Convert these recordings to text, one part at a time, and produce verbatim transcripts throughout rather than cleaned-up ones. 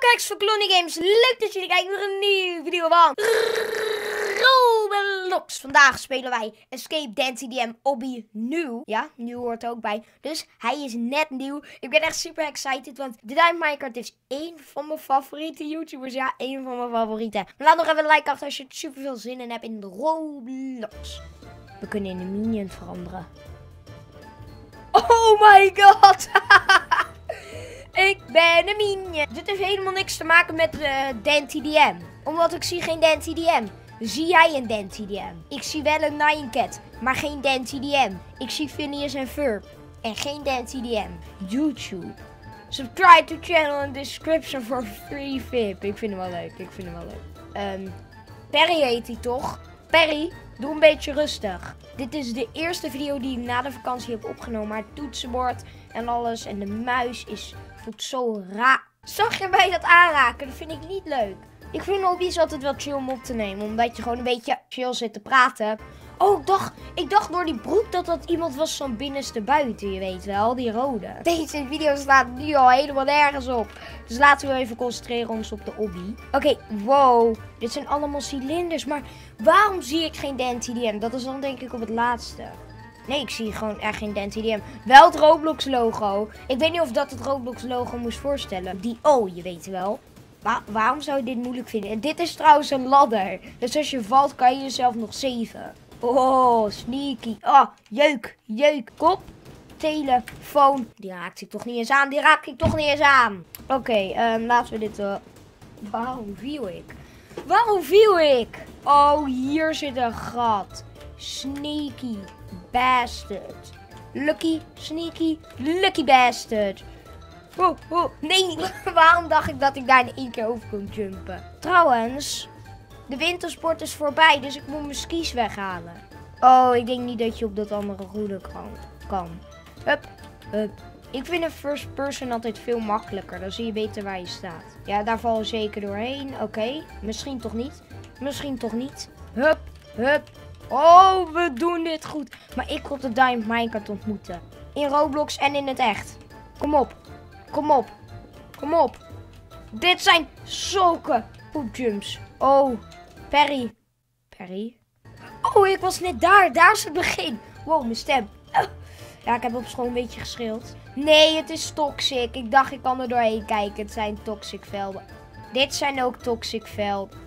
kijkers van Clonny Games, leuk dat jullie kijken naar een nieuwe video van Roblox. Vandaag spelen wij Escape Dance D M Obby nieuw. Ja, nieuw hoort er ook bij. Dus hij is net nieuw. Ik ben echt super excited, want de Diamond Minecraft is één van mijn favoriete YouTubers. Ja, één van mijn favorieten. Maar laat nog even een like achter als je er super veel zin in hebt in Roblox. We kunnen in een minion veranderen. Oh my god! Ik ben een minion. Dit heeft helemaal niks te maken met uh, Dance D M. Omdat ik zie geen Dance D M. Zie jij een Dance D M? Ik zie wel een Ninecat, maar geen Dance D M. Ik zie Phineas en Ferb en geen Dance D M. YouTube. Subscribe to channel in description for free V I P. Ik vind hem wel leuk. Ik vind hem wel leuk. Um, Perry heet hij toch? Perry, doe een beetje rustig. Dit is de eerste video die ik na de vakantie heb opgenomen. Maar het toetsenbord en alles en de muis is voelt zo raar. Zag je mij dat aanraken? Dat vind ik niet leuk. Ik vind hobby's altijd wel chill om op te nemen. Omdat je gewoon een beetje chill zit te praten. Oh, ik dacht, ik dacht door die broek dat dat iemand was van binnenste buiten. Je weet wel, die rode. Deze video staat nu al helemaal nergens op. Dus laten we even concentreren ons op de hobby. Oké, okay, wow. Dit zijn allemaal cilinders. Maar waarom zie ik geen Dance D M? Dat is dan denk ik op het laatste. Nee, ik zie gewoon echt geen Dance D M. Wel het Roblox logo. Ik weet niet of dat het Roblox logo moest voorstellen. Die O, je weet wel. Wa waarom zou je dit moeilijk vinden? En dit is trouwens een ladder. Dus als je valt kan je jezelf nog zeven. Oh, sneaky. Oh, jeuk, jeuk. Kop, telefoon. Die raakt ik toch niet eens aan. Die raak ik toch niet eens aan. Oké, okay, um, laten we dit... Uh... Waarom viel ik? Waarom viel ik? Oh, hier zit een gat. Sneaky bastard. Lucky, sneaky, lucky bastard. Oh, oh, nee, waarom dacht ik dat ik daar in één keer over kon jumpen? Trouwens, de wintersport is voorbij, dus ik moet mijn skis weghalen. Oh, ik denk niet dat je op dat andere goede kan. Hup, hup. Ik vind een first person altijd veel makkelijker. Dan zie je beter waar je staat. Ja, daar val je zeker doorheen. Oké, okay. Misschien toch niet. Misschien toch niet. Hup, hup. Oh, we doen dit goed. Maar ik wil op de Diamond Minecraft ontmoeten. In Roblox en in het echt. Kom op. Kom op. Kom op. Dit zijn zulke poepjumps. Oh, Perry. Perry? Oh, ik was net daar. Daar is het begin. Wow, mijn stem. Ja, ik heb op school een beetje geschreeuwd. Nee, het is toxic. Ik dacht, ik kan er doorheen kijken. Het zijn toxic velden. Dit zijn ook toxic velden.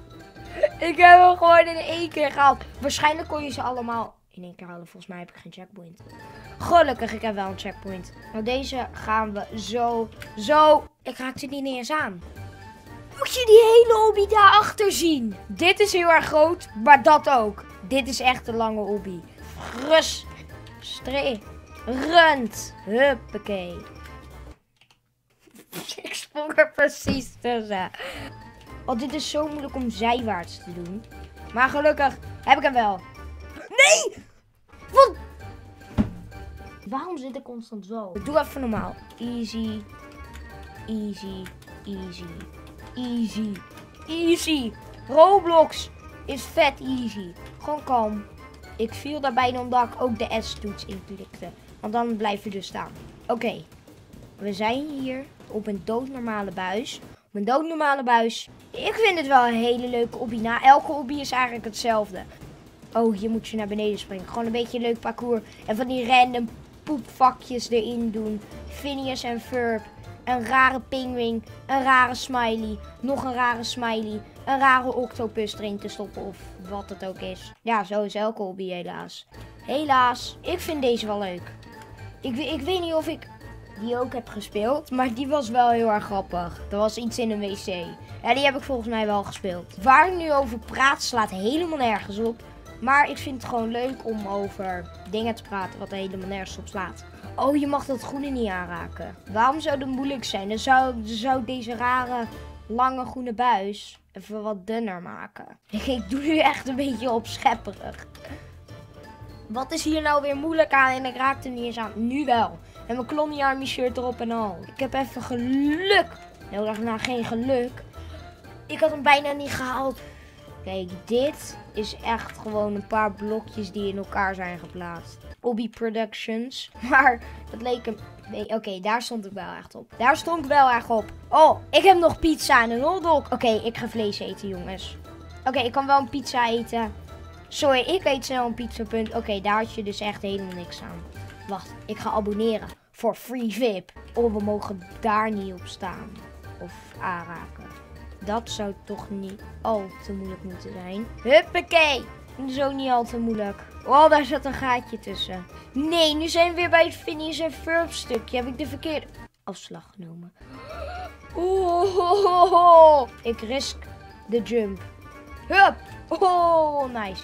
Ik heb hem gewoon in één keer gehaald. Waarschijnlijk kon je ze allemaal in één keer halen. Volgens mij heb ik geen checkpoint. Gelukkig, ik heb wel een checkpoint. Nou, deze gaan we zo, zo. Ik raakte niet eens aan. Moet je die hele hobby daarachter zien? Dit is heel erg groot, maar dat ook. Dit is echt een lange hobby. Rus. Stree. Rund. Huppakee. Ik sprong er precies tussen. Oh, dit is zo moeilijk om zijwaarts te doen. Maar gelukkig heb ik hem wel. Nee! Wat? Waarom zit ik constant zo? Doe even normaal. Easy. Easy. Easy. Easy. Easy. Roblox is vet easy. Gewoon kalm. Ik viel daarbij omdat ik ook de S-toets inklikte. Want dan blijf je dus staan. Oké. Okay. We zijn hier op een doodnormale buis. Op een doodnormale buis. Ik vind het wel een hele leuke hobby. Na elke hobby is eigenlijk hetzelfde. Oh, hier moet je naar beneden springen. Gewoon een beetje een leuk parcours. En van die random poepvakjes erin doen. Phineas en Ferb. Een rare pinguïn. Een rare smiley. Nog een rare smiley. Een rare octopus erin te stoppen. Of wat het ook is. Ja, zo is elke hobby helaas. Helaas. Ik vind deze wel leuk. Ik, ik weet niet of ik die ook heb gespeeld. Maar die was wel heel erg grappig. Er was iets in een wc. Ja, die heb ik volgens mij wel gespeeld. Waar ik nu over praat slaat helemaal nergens op. Maar ik vind het gewoon leuk om over dingen te praten wat er helemaal nergens op slaat. Oh, je mag dat groene niet aanraken. Waarom zou dat moeilijk zijn? Dan zou, dan zou deze rare, lange groene buis even wat dunner maken. Ik doe nu echt een beetje opschepperig. Wat is hier nou weer moeilijk aan? En ik raakte er niet eens aan. Nu wel. En mijn Clonny Army shirt erop en al. Ik heb even geluk. Nou, dacht nou geen geluk. Ik had hem bijna niet gehaald. Kijk, dit is echt gewoon een paar blokjes die in elkaar zijn geplaatst. Obby Productions. Maar dat leek een Nee, oké, okay, daar stond ik wel echt op. Daar stond ik wel erg op. Oh, ik heb nog pizza en een hotdog. Oké, okay, ik ga vlees eten, jongens. Oké, okay, ik kan wel een pizza eten. Sorry, ik eet snel een pizzapunt. Oké, okay, daar had je dus echt helemaal niks aan. Wacht, ik ga abonneren voor Free V I P. Oh, we mogen daar niet op staan. Of aanraken. Dat zou toch niet al te moeilijk moeten zijn. Huppakee. Zo niet al te moeilijk. Oh, daar zat een gaatje tussen. Nee, nu zijn we weer bij het finish en verb stukje. Heb ik de verkeerde afslag genomen. Oh, oh, oh, oh. Ik risk de jump. Hup. Oh, nice.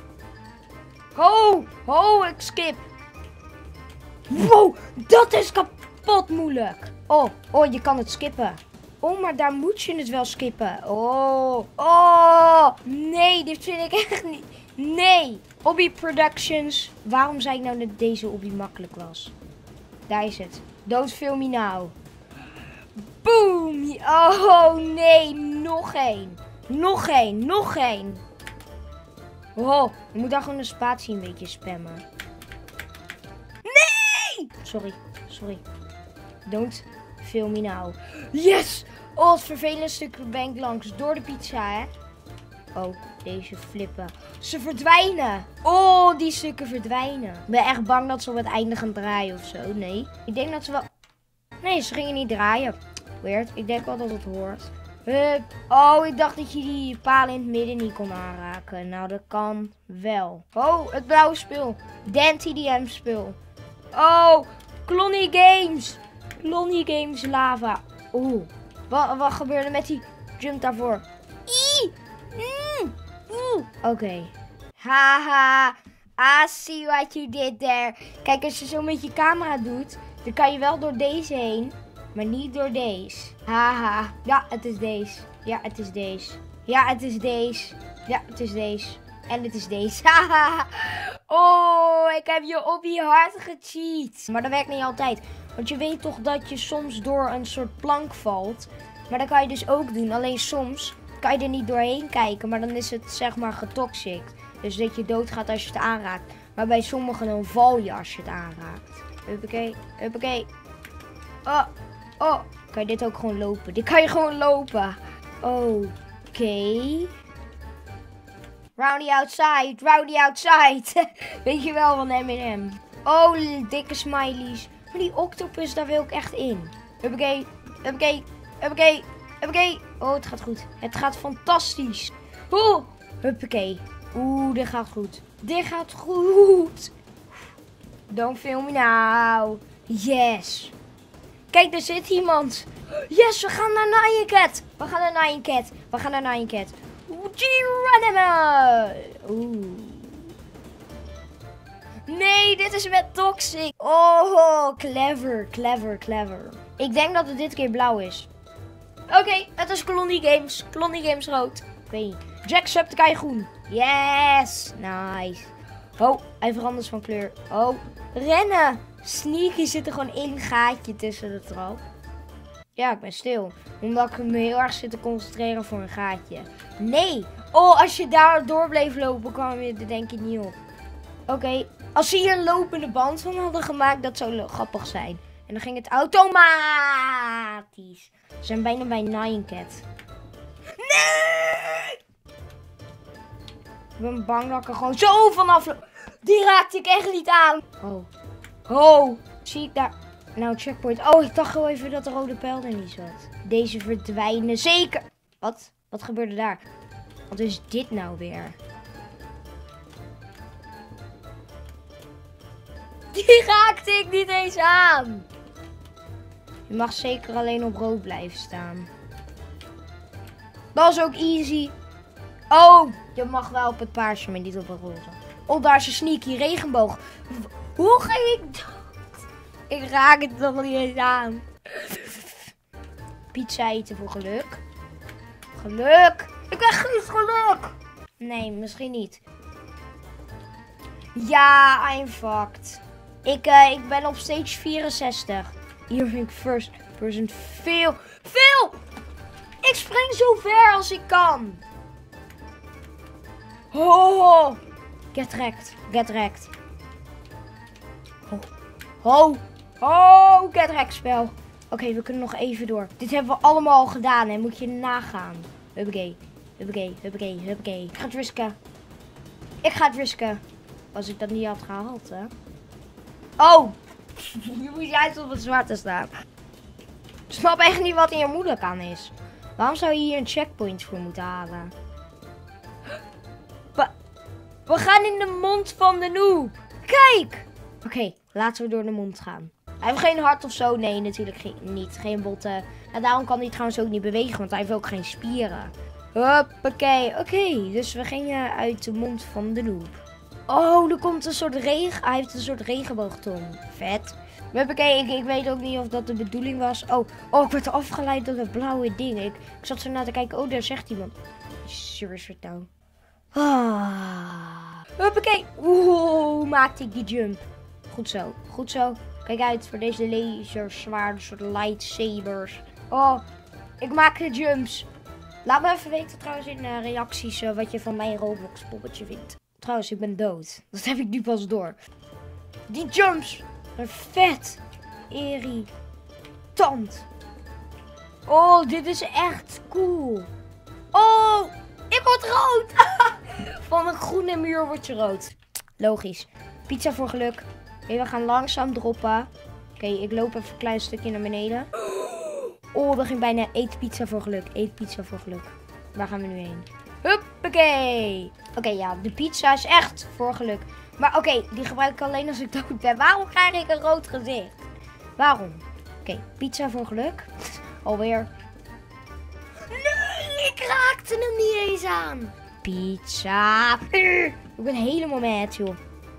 Ho, ho, ik skip. Wow, dat is kapot moeilijk. Oh, oh, je kan het skippen. Oh, maar daar moet je het wel skippen. Oh, oh, nee, dit vind ik echt niet. Nee, Obby Productions. Waarom zei ik nou dat deze Obby makkelijk was? Daar is het. Don't film me now. Boom. Oh, nee, nog één. Nog één, nog één. Oh, je moet daar gewoon de spatie een beetje spammen. Nee! Sorry, sorry. Don't film me now. Yes! Oh, het vervelende stukje bank langs. Door de pizza, hè? Oh, deze flippen. Ze verdwijnen. Oh, die stukken verdwijnen. Ik ben echt bang dat ze op het einde gaan draaien of zo. Nee. Ik denk dat ze wel... Nee, ze gingen niet draaien. Weird. Ik denk wel dat het hoort. Hup. Oh, ik dacht dat je die palen in het midden niet kon aanraken. Nou, dat kan wel. Oh, het blauwe spul. Dan T D M spul. Oh, Clonny Games. Clonny Games lava. Oeh. Wat, wat gebeurde met die jump daarvoor? Ii. Mm. Oké. Okay. Haha. I see what you did there. Kijk, als je zo met je camera doet, dan kan je wel door deze heen. Maar niet door deze. Haha. Ja, het is deze. Ja, het is deze. Ja, het is deze. Ja, het is deze. En het is deze. Haha. Oh, ik heb je op je hart gecheat. Maar dat werkt niet altijd. Want je weet toch dat je soms door een soort plank valt. Maar dat kan je dus ook doen. Alleen soms kan je er niet doorheen kijken. Maar dan is het zeg maar getoxict. Dus dat je doodgaat als je het aanraakt. Maar bij sommigen dan val je als je het aanraakt. Huppakee. Huppakee. Oh. Oh, kan je dit ook gewoon lopen? Dit kan je gewoon lopen. Oké. Okay. Roundy outside, roundy outside. Weet je wel van M en M. Oh, dikke smileys. Maar die octopus, daar wil ik echt in. Huppakee, huppakee, huppakee, huppakee. Oh, het gaat goed. Het gaat fantastisch. Oeh, huppakee. Oeh, dit gaat goed. Dit gaat goed. Don't film me now. Yes. Kijk, er zit iemand. Yes, we gaan naar Nyan Cat. We gaan naar Nyan Cat. We gaan naar Nyan Cat. Geronimo. Oeh. Nee, dit is met Toxic. Oh, clever, clever, clever. Ik denk dat het dit keer blauw is. Oké, okay, het is Clonny Games. Clonny Games rood. Ik weet niet. Jacksepticeye groen. Yes, nice. Oh, hij verandert van kleur. Oh, rennen. Sneaky zit er gewoon één gaatje tussen de trap. Ja, ik ben stil. Omdat ik me heel erg zit te concentreren voor een gaatje. Nee. Oh, als je daar door bleef lopen, kwam je er denk ik niet op. Oké. Okay. Als ze hier een lopende band van hadden gemaakt, dat zou grappig zijn. En dan ging het automatisch. We zijn bijna bij Nyan Cat. Nee! Ik ben bang dat ik er gewoon zo vanaf loop. Die raakte ik echt niet aan. Oh. Oh, zie ik daar... Nou, checkpoint. Oh, ik dacht gewoon even dat de rode pijl er niet zat. Deze verdwijnen zeker. Wat? Wat gebeurde daar? Wat is dit nou weer? Die raakte ik niet eens aan. Je mag zeker alleen op rood blijven staan. Dat is ook easy. Oh, je mag wel op het paarse, maar niet op het roze. Oh, daar is een sneaky regenboog. Hoe ga ik dat? Ik raak het nog niet eens aan. Pizza eten voor geluk. Geluk. Ik krijg geen geluk. Nee, misschien niet. Ja, I'm fucked. Ik, uh, ik ben op stage vierenzestig. Hier vind ik first person veel, veel. Ik spring zo ver als ik kan. Oh, get wrecked, get wrecked. Oh, oh, Oh, ketrekspel. Oké, okay, we kunnen nog even door. Dit hebben we allemaal al gedaan, hè. Moet je nagaan. Huppakee. Huppakee, huppakee, huppakee. Ik ga het risken. Ik ga het risken. Als ik dat niet had gehaald, hè. Oh! Je moet juist op het zwarte staan. Ik snap echt niet wat hier moeilijk aan is. Waarom zou je hier een checkpoint voor moeten halen? We, we gaan in de mond van de noob. Kijk! Oké, okay, laten we door de mond gaan. Hij heeft geen hart of zo. Nee, natuurlijk geen, niet. Geen botten. En daarom kan hij trouwens ook niet bewegen, want hij heeft ook geen spieren. Hoppakee. Oké, okay, dus we gingen uit de mond van de noob. Oh, er komt een soort regen. Hij heeft een soort regenboogtong. Vet. Hoppakee, ik, ik weet ook niet of dat de bedoeling was. Oh, oh, ik werd afgeleid door dat blauwe ding. Ik, ik zat zo naar te kijken. Oh, daar zegt iemand. Serious vertrouwen. Ah. Hoppakee. Oeh, maakte ik die jump. Goed zo, goed zo. Kijk uit voor deze laserzwaarden, soort lightsabers. Oh, ik maak de jumps. Laat me even weten trouwens in uh, reacties uh, wat je van mijn Roblox poppetje vindt. Trouwens, ik ben dood. Dat heb ik nu pas door. Die jumps zijn vet. Irritant. Oh, dit is echt cool. Oh, ik word rood. Van een groene muur word je rood. Logisch. Pizza voor geluk. Oké, we gaan langzaam droppen. Oké, okay, ik loop even een klein stukje naar beneden. Oh, we ging bijna. Eet pizza voor geluk. Eet pizza voor geluk. Waar gaan we nu heen? Huppakee. Oké, okay, ja, de pizza is echt voor geluk. Maar oké, okay, die gebruik ik alleen als ik dood ben. Waarom krijg ik een rood gezicht? Waarom? Oké, okay, pizza voor geluk. Alweer. Nee, ik raakte hem niet eens aan. Pizza. Ik ben helemaal mad, joh.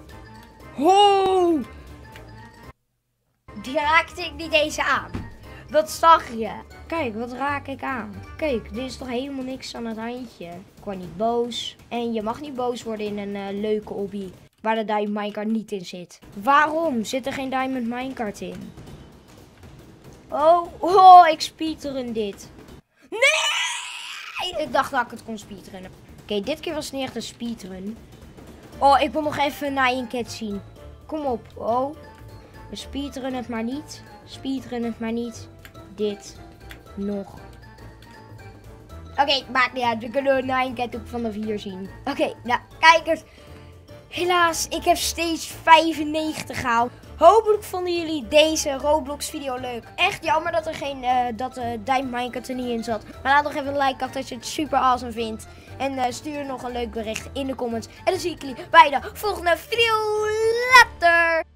Oh! Die raakte ik niet eens aan. Dat zag je. Kijk, wat raak ik aan? Kijk, dit is toch helemaal niks aan het handje. Ik word niet boos. En je mag niet boos worden in een uh, leuke hobby. Waar de Diamond Minecart niet in zit. Waarom zit er geen Diamond Minecart in? Oh, oh, ik speedrun dit. Nee! Ik dacht dat ik het kon speedrunnen. Oké, okay, dit keer was het niet echt een speedrun. Oh, ik wil nog even Nyan Cat zien. Kom op. Oh. We speedrun het maar niet. Speedrun het maar niet. Dit nog. Oké, okay, maakt niet uit. We kunnen Nyan Cat ook vanaf hier zien. Oké, okay, nou, kijkers. Helaas, ik heb steeds vijfennegentig gehaald. Hopelijk vonden jullie deze Roblox video leuk. Echt jammer dat er geen uh, dat uh, Diamond Minecart er niet in zat. Maar laat nog even een like achter als je het super awesome vindt. En uh, stuur nog een leuk bericht in de comments. En dan zie ik jullie bij de volgende video. Later!